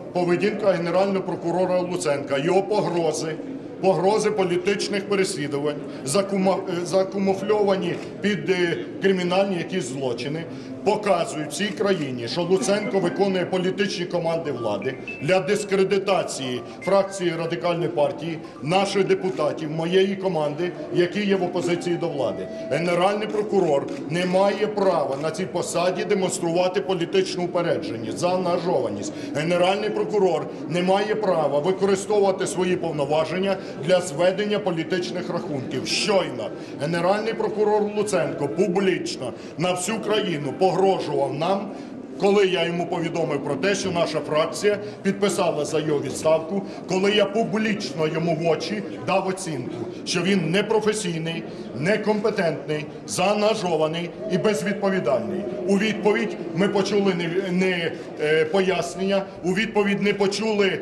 поведінка Генерального прокурора Луценка, його погрози політичних переслідувань, закамуфльовані під кримінальні якісь злочини, показують всій країні, що Луценко виконує політичні команди влади для дискредитації фракції Радикальної партії, наших депутатів, моєї команди, які є в опозиції до влади. Генеральний прокурор не має права на цій посаді демонструвати політичну упередженість, заангажованість. Генеральний прокурор не має права використовувати свої повноваження для зведення політичних рахунків. Щойно Генеральний прокурор Луценко публічно на всю країну погрожував нам, коли я йому повідомив про те, що наша фракція підписала за його відставку, коли я публічно йому в очі дав оцінку, що він непрофесійний, некомпетентний, заангажований і безвідповідальний. У відповідь ми почули не пояснення, у відповідь не почули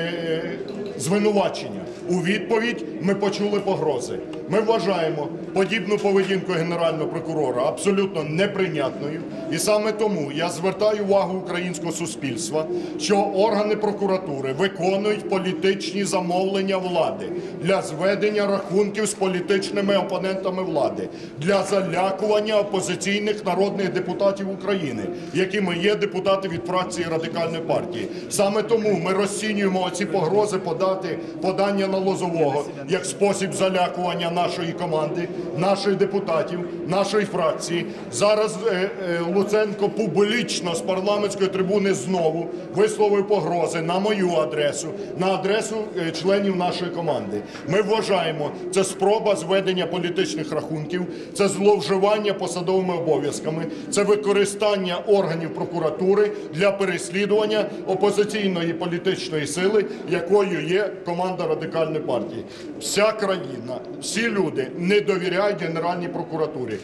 звинувачення. У відповідь ми почули погрози. Ми вважаємо подібну поведінку Генерального прокурора абсолютно неприйнятною. І саме тому я звертаю увагу українського суспільства, що органи прокуратури виконують політичні замовлення влади для зведення рахунків з політичними опонентами влади, для залякування опозиційних народних депутатів України, якими є депутати від фракції Радикальної партії. Саме тому ми розцінюємо ці погрози подання на Лозового як спосіб залякування нашої команди, наших депутатів, нашої фракції. Зараз Луценко публічно з парламентської трибуни знову висловив погрози на мою адресу, на адресу членів нашої команди. Ми вважаємо, це спроба зведення політичних рахунків, це зловживання посадовими обов'язками, це використання органів прокуратури для переслідування опозиційної політичної сили, якою є команда Радикальної партії. Вся країна, всі люди не довіряють Генеральній прокуратурі.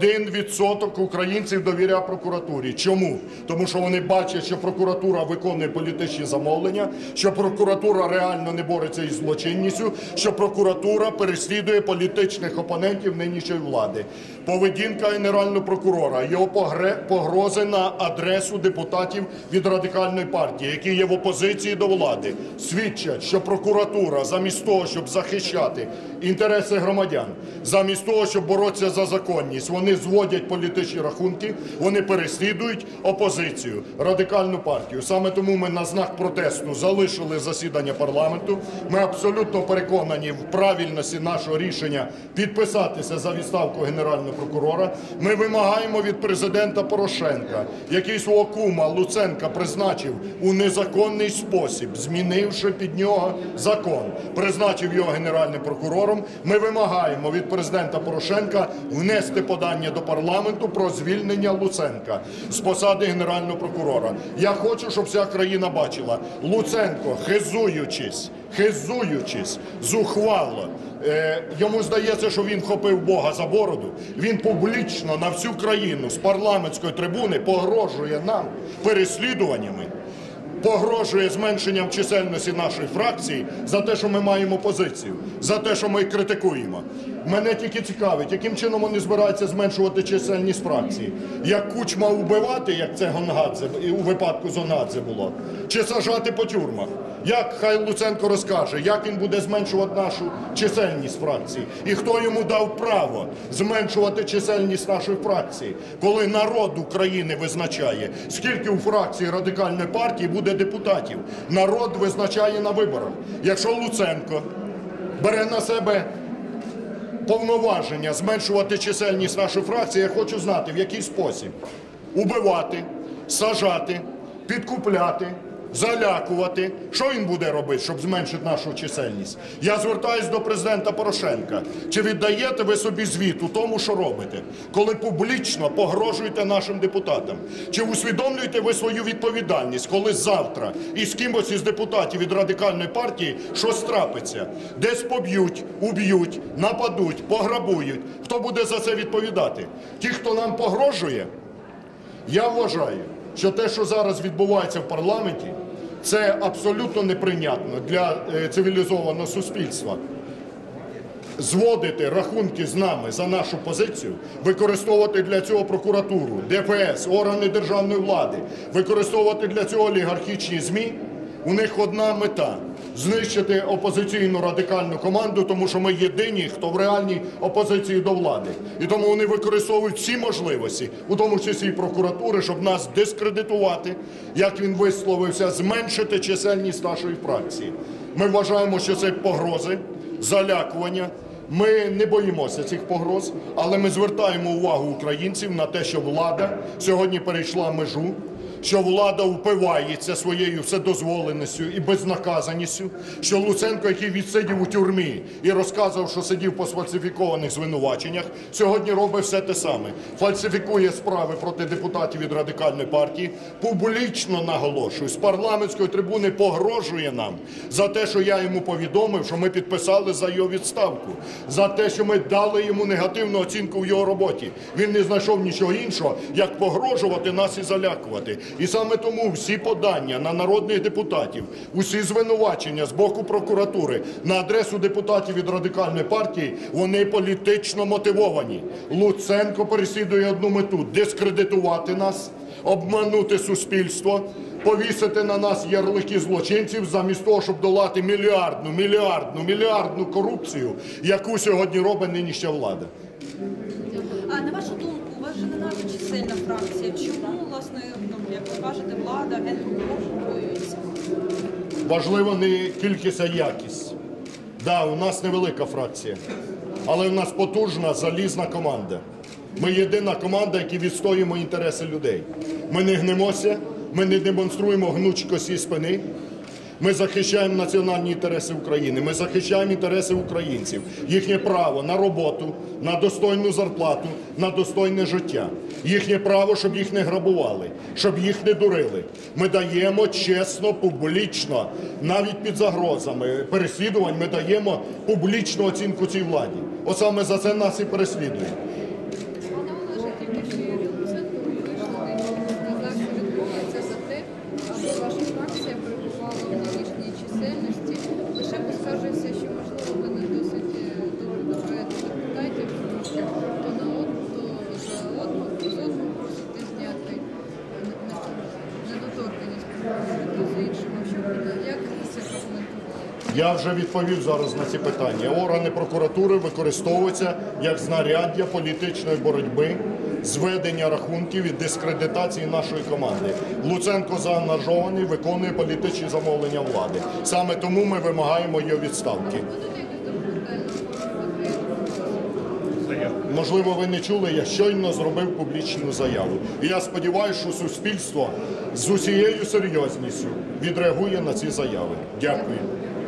1% українців довіряє прокуратурі. Чому? Тому що вони бачать, що прокуратура виконує політичні замовлення, що прокуратура реально не бореться із злочинністю, що прокуратура переслідує політичних опонентів нинішньої влади. Поведінка Генерального прокурора, його погрози на адресу депутатів від Радикальної партії, які є в опозиції до влади, свідчать, що прокуратура замість того, щоб захищати інтереси громадян, замість того, щоб боротися за законність, вони зводять політичні рахунки, вони переслідують опозицію, Радикальну партію. Саме тому ми на знак протесту залишили засідання парламенту. Ми абсолютно переконані в правильності нашого рішення підписатися за відставку Генерального прокурора. Ми вимагаємо від президента Порошенка, який свого кума Луценка призначив у незаконний спосіб, змінивши під нього закон, призначив його Генеральним прокурором. Ми вимагаємо від президента Порошенка внести подання до парламенту про звільнення Луценка з посади Генерального прокурора. Я хочу, щоб вся країна бачила, Луценко, хизуючись, зухвало, йому здається, що він хопив Бога за бороду, він публічно на всю країну з парламентської трибуни погрожує нам переслідуваннями, погрожує зменшенням чисельності нашої фракції за те, що ми маємо позицію, за те, що ми критикуємо. Мене тільки цікавить, яким чином вони збираються зменшувати чисельність фракції. Як Кучма вбивати, як це Гонгадзе, у випадку з Гонгадзе було, чи сажати по тюрмах? Як хай Луценко розкаже, як він буде зменшувати нашу чисельність фракції? І хто йому дав право зменшувати чисельність нашої фракції, коли народ України визначає, скільки у фракції Радикальної партії буде депутатів? Народ визначає на виборах. Якщо Луценко бере на себе повноваження зменшувати чисельність нашої фракції, я хочу знати, в який спосіб. Убивати, сажати, підкупляти, залякувати. Що він буде робити, щоб зменшити нашу чисельність? Я звертаюсь до президента Порошенка. Чи віддаєте ви собі звіт у тому, що робите, коли публічно погрожуєте нашим депутатам? Чи усвідомлюєте ви свою відповідальність, коли завтра із кимось із депутатів від Радикальної партії щось трапиться? Десь поб'ють, уб'ють, нападуть, пограбують. Хто буде за це відповідати? Ті, хто нам погрожує? Я вважаю, що те, що зараз відбувається в парламенті, це абсолютно неприйнятно для цивілізованого суспільства. Зводити рахунки з нами за нашу позицію, використовувати для цього прокуратуру, ДФС, органи державної влади, використовувати для цього олігархічні ЗМІ, У них одна мета – знищити опозиційну радикальну команду, тому що ми єдині, хто в реальній опозиції до влади. І тому вони використовують всі можливості, у тому числі і прокуратури, щоб нас дискредитувати, як він висловився, зменшити чисельність нашої фракції. Ми вважаємо, що це погрози, залякування. Ми не боїмося цих погроз, але ми звертаємо увагу українців на те, що влада сьогодні перейшла межу, що влада впивається своєю вседозволеністю і безнаказаністю, що Луценко, який відсидів у тюрмі і розказував, що сидів по сфальсифікованих звинуваченнях, сьогодні робить все те саме. Фальсифікує справи проти депутатів від Радикальної партії, публічно, наголошую, з парламентської трибуни погрожує нам за те, що я йому повідомив, що ми підписали за його відставку, за те, що ми дали йому негативну оцінку в його роботі. Він не знайшов нічого іншого, як погрожувати нас і залякувати. І саме тому всі подання на народних депутатів, усі звинувачення з боку прокуратури на адресу депутатів від Радикальної партії, вони політично мотивовані. Луценко переслідує одну мету – дискредитувати нас, обманути суспільство, повісити на нас ярлики злочинців замість того, щоб долати мільярдну корупцію, яку сьогодні робить нинішня влада. А на вашу думку, у вас же не надто чисельна фракція. Чому, власне, як ви кажете, влада, генпрокурор побоюється? Важливо не кількість, а якість. Да, у нас невелика фракція, але у нас потужна, залізна команда. Ми єдина команда, які відстоюємо інтереси людей. Ми не гнемося, ми не демонструємо гнучкості спини. Ми захищаємо національні інтереси України, ми захищаємо інтереси українців, їхнє право на роботу, на достойну зарплату, на достойне життя. Їхнє право, щоб їх не грабували, щоб їх не дурили. Ми даємо чесно, публічно, навіть під загрозами переслідувань, ми даємо публічну оцінку цій владі. От саме за це нас і переслідують. Лише поскаржився, що, можливо, ви не досить добре добираєте депутатів, тому що то на одну, з одного просите зняти недоторканність, то з іншого. Як це прокоментували? Я вже відповів зараз на ці питання. Органи прокуратури використовуються як знаряддя політичної боротьби, зведення рахунків і дискредитації нашої команди. Луценко заангажований, виконує політичні замовлення влади. Саме тому ми вимагаємо його відставки. Можливо, ви не чули, я щойно зробив публічну заяву. І я сподіваюся, що суспільство з усією серйозністю відреагує на ці заяви. Дякую.